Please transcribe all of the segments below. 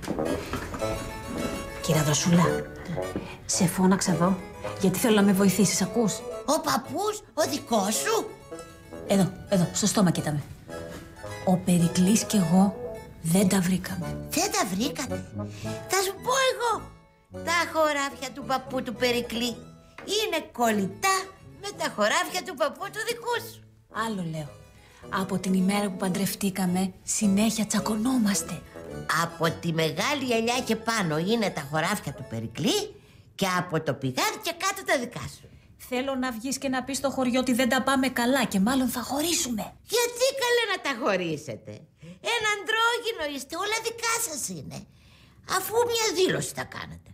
Κυρία Δροσούλα, σε φώναξα εδώ, γιατί θέλω να με βοηθήσεις, ακούς? Ο παππούς, ο δικός σου? Εδώ, στο στόμα κοίταμε. Ο Περικλής κι εγώ δεν τα βρήκαμε. Δεν τα βρήκατε? Θα σου πω εγώ. Τα χωράφια του παππού του Περικλή είναι κολλητά με τα χωράφια του παππού του δικού σου. Άλλο λέω. Από την ημέρα που παντρευτήκαμε, συνέχεια τσακωνόμαστε. Από τη μεγάλη ελιά και πάνω είναι τα χωράφια του Περικλή και από το πηγάδι και κάτω τα δικά σου. Θέλω να βγεις και να πεις στο χωριό ότι δεν τα πάμε καλά και μάλλον θα χωρίσουμε. Γιατί καλέ να τα χωρίσετε? Ένα αντρόγυνο είστε, όλα δικά σας είναι. Αφού μια δήλωση τα κάνετε.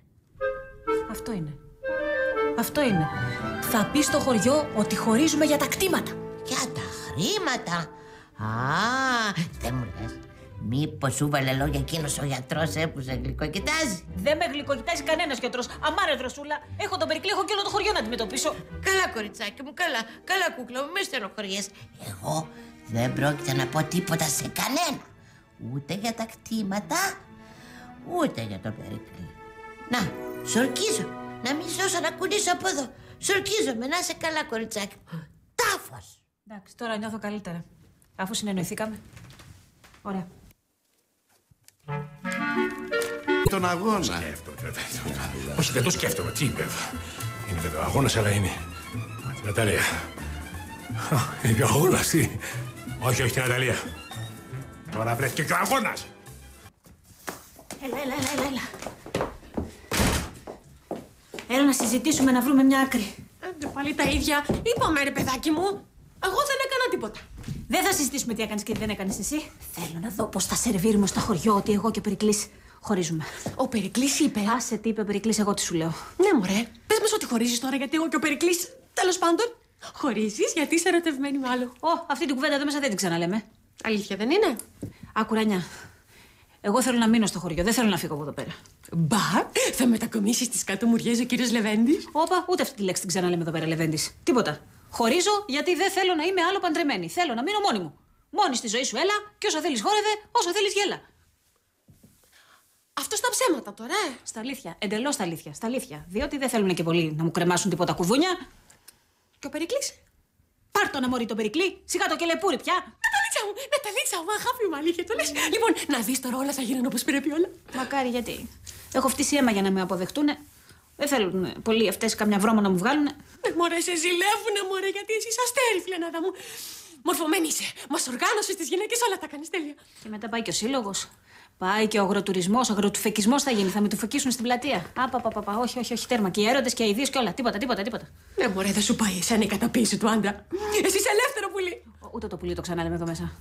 Αυτό είναι. Θα πεις στο χωριό ότι χωρίζουμε για τα κτήματα. Για τα χρήματα? Α, δεν μου λες. Μήπως σου βάλε λόγια εκείνος ο γιατρός που σε γλυκοκοιτάζει? Δεν με γλυκοκοιτάζει κανένας γιατρός. Αμάρε Δροσούλα, έχω τον Περικλή, έχω και όλο το χωριό να αντιμετωπίσω. Καλά κοριτσάκι μου, καλά κούκλα μου, μη στενοχωριές. Εγώ δεν πρόκειται να πω τίποτα σε κανένα. Ούτε για τα κτήματα, ούτε για τον Περικλή. Να, σου ορκίζω να μην σώσω να κουνήσω από εδώ. Σου ορκίζομαι, να είσαι καλά κοριτσάκι μου. Τάφος. Εντάξει, τώρα νιώθω καλύτερα. Αφού συνεννοηθήκαμε. Ωραία. Τον αγώνα. Σκέφτομαι, βέβαια. Όχι, δεν το σκέφτομαι. Τι βέβαια. Είναι βέβαια αγώνας, αλλά είναι. Την Ναταλία. Είναι και ο αγώνας, τι. Όχι, την Ναταλία. Τώρα βρέθηκε και ο αγώνας. Έλα. Έλα να συζητήσουμε, να βρούμε μια άκρη. Πάλι τα ίδια. Είπαμε, ρε παιδάκι μου. Εγώ δεν έκανα τίποτα. Δεν θα συζητήσουμε τι έκανες και τι δεν έκανες εσύ. Θέλω να δω πώς θα σερβίρουμε στο χωριό ότι εγώ και ο Περικλής χωρίζουμε. Ο Περικλής είπε. Άσε τι είπε ο Περικλής, εγώ τι σου λέω. Ναι, μωρέ. Πες μας ότι χωρίζεις τώρα γιατί εγώ και ο Περικλής. Τέλος πάντων, χωρίζεις γιατί είσαι ερωτευμένη με άλλο. Αυτή την κουβέντα εδώ μέσα δεν την ξαναλέμε. Αλήθεια δεν είναι? Άκουρανιά. Εγώ θέλω να μείνω στο χωριό, δεν θέλω να φύγω από εδώ πέρα. Μπα, θα μετακομίσεις στις κάτω μουριές ο κύριος Λεβέντης. Όπα, ούτε αυτή τη λέξη την ξαναλέμε εδώ πέρα, Λεβέντης. Τίποτα. Χωρίζω γιατί δεν θέλω να είμαι άλλο παντρεμένη. Θέλω να μείνω μόνη μου. Μόνη στη ζωή σου έλα και όσο θέλεις χόρευε, όσο θέλεις γέλα. Αυτό στα ψέματα τώρα, Στα αλήθεια, εντελώς στα αλήθεια. Στα αλήθεια. Διότι δεν θέλουν και πολύ να μου κρεμάσουν τίποτα κουδούνια. Και ο Περικλής? Πάρ' τον αμόρι τον Περικλή, σιγά το κελεπούρι πια. Ναταλίτσα μου, αγάπη μου, αλήθεια το λες. Λοιπόν, να δεις τώρα όλα θα γίνουν όπως πρέπει όλα. Μακάρι, γιατί. Έχω φτύσει αίμα για να με αποδεχτούνε. Δεν θέλουν πολλοί αυτές καμιά βρώμα να μου βγάλουνε. Μωρέ, σε ζηλεύουνε, μωρέ, γιατί εσύ είσαι αστέρι, φιλενάδα μου. Μορφωμένη είσαι. Μας οργάνωσες τις γυναίκες, όλα τα κάνεις τέλεια. Και μετά πάει και ο σύλλογος. Πάει και ο αγροτουρισμός, ο αγροτουφεκισμός θα γίνει. Θα με του φεκίσουν στην πλατεία. Όχι, τέρμα. Και οι έρωτες και οι ιδίους και όλα. Τίποτα. Ναι, μωρέ, δεν σου πάει εσένα η καταποίηση του άντρα. Εσύ είσαι ελεύθερο πουλί. Ούτε το πουλί το ξανάλεμε εδώ μέσα.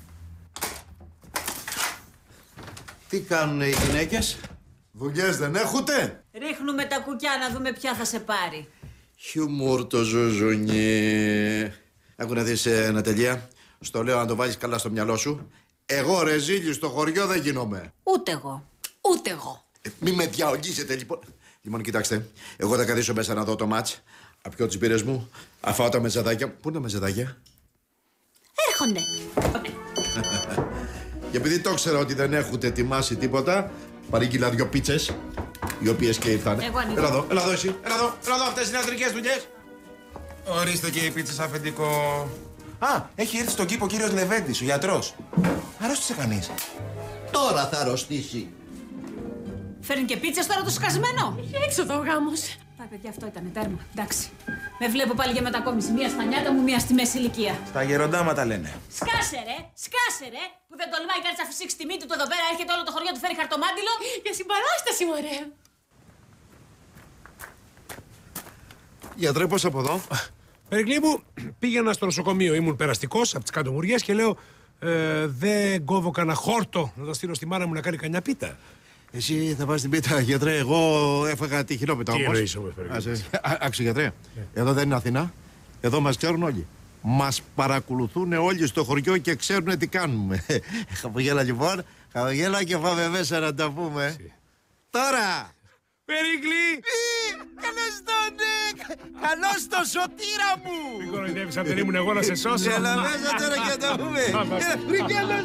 Τι κάνουνε οι γυναίκες? Δουλειές δεν έχουνε? Ρίχνουμε τα κουκιά να δούμε ποια θα σε πάρει. Χιουμόρ το ζουζουνί. Άκου να δεις, Ναταλία. Στο λέω να το βάλεις καλά στο μυαλό σου. Εγώ ρεζίλη στο χωριό δεν γίνομαι. Ούτε εγώ. Μη με διαογγίσετε λοιπόν. Λοιπόν, κοιτάξτε. Εγώ θα καθίσω μέσα να δω το μάτς. Απιώ τις μπύρες μου. Αφάω τα μεζεδάκια. Πού είναι τα μεζεδάκια? Έρχονται. Και επειδή το ήξερα ότι δεν έχετε ετοιμάσει τίποτα, παρήγγειλα 2 πίτσες, οι οποίες και ήρθαν. Έλα εδώ εσύ. Έλα εδώ, αυτές είναι ιατρικές δουλειές. Ορίστε και οι πίτσες, αφεντικό. Α, έχει έρθει στον κήπο ο κύριος Λεβέντης, ο γιατρός. Αρρώστησε κανείς? Τώρα θα αρρωστήσει. Φέρνει και πίτσες τώρα το σκασμένο. Είχε έξοδο ο γάμος. Πάει, παιδιά, αυτό ήταν τέρμα. Εντάξει. Με βλέπω πάλι για μετακόμιση. Μία στα νιάτα μου, μία στη μέση ηλικία. Στα γεροντάματα λένε. Σκάσε ρε, που δεν τολμάει κανείς να φυσήξει τη μύτη του εδώ πέρα. Έρχεται όλο το χωριό του, φέρει χαρτομάτιλο. Για συμπαράσταση, μωρέ. Γιατρέ, πώς από εδώ? Περικλή μου, πήγαινα στο νοσοκομείο. Ήμουν περαστικός από τις κάτω μουριές και λέω δεν κόβω κανένα χόρτο να τα στείλω στη μάνα μου να κάνει κανένα πίτα. Εσύ θα πας στην πίτα, γιατρέ. Εγώ έφαγα τη χειρόπιτα όμως. Τι εννοείς όμως, Περικλή? Άκουσε, γιατρέ. Εδώ δεν είναι Αθηνά. Εδώ μας ξέρουν όλοι. Μας παρακολουθούν όλοι στο χωριό και ξέρουν τι κάνουμε. Χαμογέλα λοιπόν. Χαμογέλα και πάμε μέσα να τα πούμε. Τώρα! Περικλή! Καλώς τον καλώς τον σωτήρα μου! Μην κοροϊδεύεις, αν δεν ήμουν εγώ να σε σώσω. Έλα μέσα τώρα και να τα πούμε. Καλώς τον!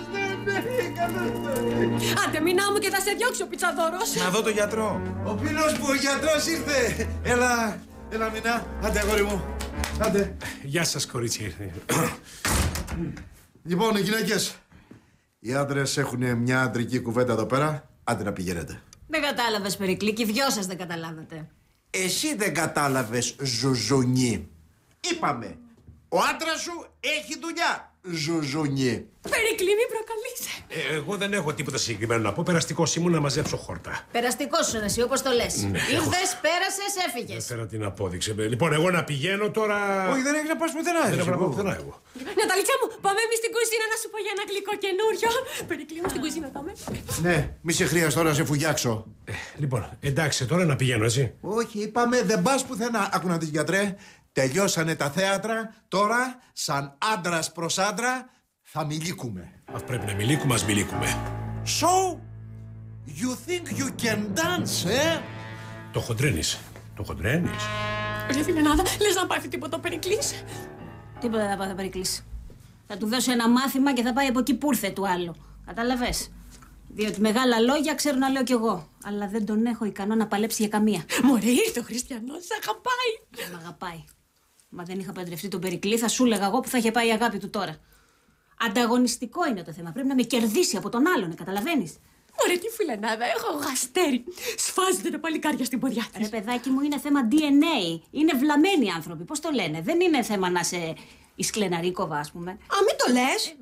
Άντε, μηνά μου και θα σε διώξει ο πιτσαδόρος. Να δω το γιατρό. Ο φίλος μου, ο γιατρός ήρθε. Έλα Μινά. Άντε αγόρι μου. Άντε. Γεια σας, κορίτσι. Λοιπόν, οι γυναίκες. Οι άντρες έχουν μια αντρική κουβέντα εδώ πέρα. Άντε να πηγαίνετε. Δεν κατάλαβες, Περικλή, και οι δυο σας δεν καταλάβατε. Εσύ δεν κατάλαβες, Ζουζουνί. Είπαμε, ο άντρας σου έχει δουλειά, Ζουζουνί. Περικλή, μην προκαλείς. Εγώ δεν έχω τίποτα συγκεκριμένο να πω. Περαστικός ήμουν να μαζέψω χόρτα. Περαστικός σου εσύ, όπως το λες. Ήρθες, πέρασες, έφυγες. Φέρα την απόδειξε. Λοιπόν, εγώ να πηγαίνω τώρα. Όχι, δεν έχει να πας πουθενά. Δεν έχω να πάω πουθενά εγώ. Ναταλίτσα μου, πάμε εμείς στην κουζίνα να σου πω για ένα γλυκό καινούριο. Περικλή μου, στην κουζίνα πάμε. Ναι, μη σε χρειάζεται τώρα να σε φουγιάξω. Λοιπόν, εντάξει, τώρα να πηγαίνω, έτσι. Όχι, είπαμε δεν πας πουθενά. Άκου να δεις, γιατρέ. Τελειώσανε τα θέατρα. Τώρα, σαν άντρας προς άντρα, θα μιλήκουμε. Αφού πρέπει να μιλήκουμε, ας μιλήκουμε. So, you think you can dance, Το χοντρένεις. Το χοντρένεις. Ρε φιλενάδα, λες να πάθει τίποτα ο Περικλής. Τίποτα δεν θα Περικλής. Θα του δώσω ένα μάθημα και θα πάει από εκεί που ήρθε του άλλου. Καταλαβες. Διότι μεγάλα λόγια ξέρω να λέω κι εγώ. Αλλά δεν τον έχω ικανό να παλέψει για καμία. Μωρέ, ήρθε ο Χριστιανός, σ' αγαπάει. Δεν μ' αγαπάει. Μα δεν είχα παντρευτεί τον Περικλή, θα σου έλεγα εγώ που θα είχε πάει η αγάπη του τώρα. Ανταγωνιστικό είναι το θέμα. Πρέπει να με κερδίσει από τον άλλον, καταλαβαίνεις. Μωρέ, τι φιλενάδα, έχω γαστέρι. Σφάζεται τα παλικάρια στην ποδιά της. Ρε παιδάκι μου, είναι θέμα DNA. Είναι βλαμμένοι άνθρωποι. Πώς το λένε. Δεν είναι θέμα να σε Ισκλεναρίκοβα, ας πούμε. Α, μην το λες.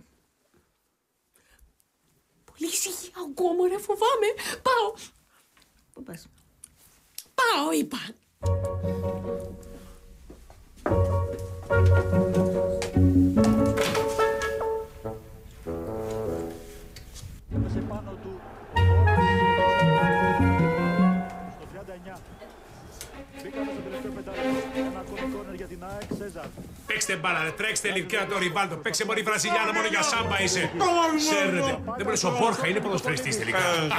Πολύ ησυχία ακούω, μωρέ, φοβάμαι. Πάω. Πού πας? Πάω, είπα. Πάνω του στο 39. Μπήκαμε στο τελευταίο πεντάλεπτο. Ένα κόρνερ για την ΑΕΚ, Σέζαρ. Παίξτε μπάλα, ρε, τρέξτε Λευκέα το Ριβάλτο. Παίξτε μωρή Βραζιλιάνα, μόνο για σάμπα είσαι. Ξέρετε, δεν μπορείς ο Μπόρχα, είναι ποδοσφαιριστής τελικά.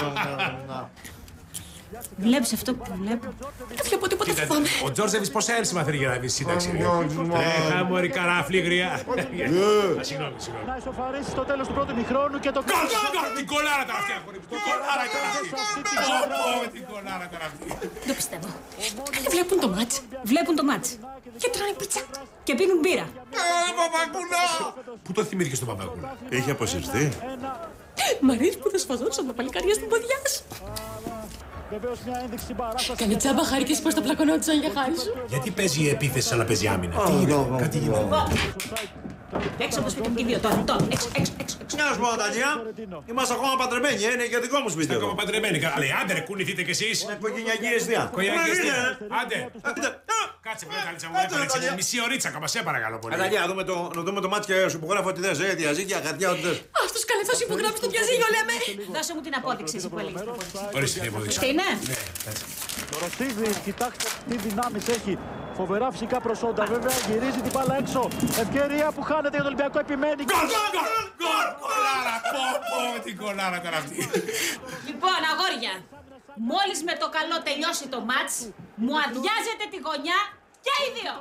Βλέπεις αυτό που βλέπω. Δεν βλέπω τίποτα, φοβάμαι. Ο Τζόρτζεβιτς πόσα έλυση θέλει για να δει σύνταξη. Τρέχα μωρή καράφλη γριά. Συγγνώμη. Να ισοφαρίσει στο τέλος του πρώτου ημιχρόνου και το Γκολ! Την κολάρα τώρα αυτή, αγόρι μου. Την κολάρα τώρα αυτή. Την κολάρα τώρα αυτή. Δεν πιστεύω. Βλέπουν το μάτς. Βλέπουν το μάτς. Και τρώνε πίτσα. Και πίνουν μπύρα. Πού το θυμήθηκε στον Παπακούλα? Έχει αποσυρθεί. Μ' αρέσει που θα σφαζόντουσαν τα παλικάρια στην ποδιά σου. Βεβαίως μια ένδειξη συμπαράστασης. Κάνε τσάμπα χάρηκες πως τα πλακωνόντουσαν για χάρη σου. Γιατί παίζει η επίθεση σαν να παίζει άμυνα? Τι γίνεται, κάτι γίνεται. Έξω από το σπίτι μου και δύο. Τώρα. Έξω. Να σου πω, Τατζιά, είμαστε ακόμα παντρεμένοι, είναι και δικό μου σπίτι. Ακόμα παντρεμένοι. Αλλά άντε ρε, κουνηθείτε κι εσείς. Οικογενειακή αιστεία. Οικογενειακή αιστεία. Άντε. Κάτσε, βρε, Ταλίτσα μου, έπαιρνε μισή ωρίτσα ακόμα, σε παρακαλώ πολύ. Τατζιά, να δούμε το μάτι και σου υπογράφω ό,τι θες, διαζύγια, χαρτιά, ό,τι θες. Ας τους καλεθώς υπογράψει το διαζύγιο, λέμε. Δώσε μου την απόδειξη εσύ που έλεγες. Ορίστε την απόδειξη. Τι είναι? Το Ρωστίδη, κοιτάξτε τι δυνάμεις έχει. Φοβερά φυσικά προσόντα. Βέβαια γυρίζει την μπάλα έξω. Ευκαιρία που χάνεται για τον Ολυμπιακό, επιμένει. Γκολ! Κολάρα! Πω, την κολάρα τώρα αυτή. Λοιπόν, αγόρια, μόλις με το καλό τελειώσει το μάτς, μου αδειάζετε τη γωνιά και οι δύο.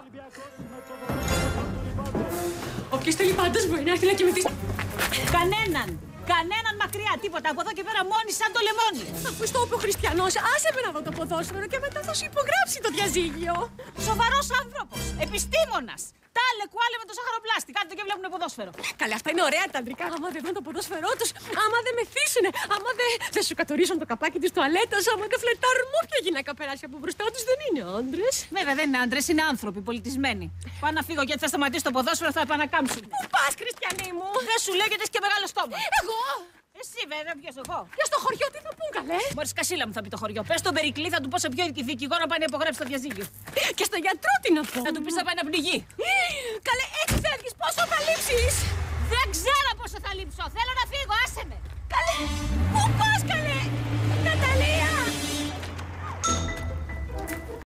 Όποιος θέλει πάντως μπορεί να έρθει να κοιμηθεί. Κανέναν μακριά, τίποτα. Από εδώ και πέρα μόνοι σαν το λεμόνι. Αφού στο είπε ο Χριστιανός, άσε με να δω το ποδόσφαιρο και μετά θα σου υπογράψει το διαζύγιο. Σοβαρός άνθρωπος, επιστήμονας. Τάλε κουάλε με το ζαχαροπλάστη. Κάτω και βλέπουνε ποδόσφαιρο. Καλά, αυτά είναι ωραία τα αντρικά. Άμα δεν δουν το ποδόσφαιρό τους, άμα δεν μεθύσουνε, άμα δεν σου κατορίσουν το καπάκι της τουαλέτας, άμα δεν φλετάρουν μου, όποια γυναίκα περάσει από μπροστά τους δεν είναι άντρες. Βέβαια δεν είναι άντρες, είναι άνθρωποι πολιτισμένοι. Πάω να φύγω γιατί θα σταματήσω το ποδόσφαιρο, θα επανακάμψουν. Πού πας, Χριστιανή μου? Δεν σου λέω γιατί έχει και μεγάλο στόμα. Εγώ! Εσύ βέβαια, ποιος εγώ. Και στο χωριό τι θα πούν, καλέ. Μόλις κασίλα μου θα πει το χωριό. Πες στον Περικλή, θα του πω σε ποιο δικηγόρο να πάει να υπογράψει το διαζύγιο. Και στο γιατρό τι να πω. Θα του πεις να πάει να πνιγεί. Καλέ, έτσι θα έρθεις, πόσο θα λείψεις.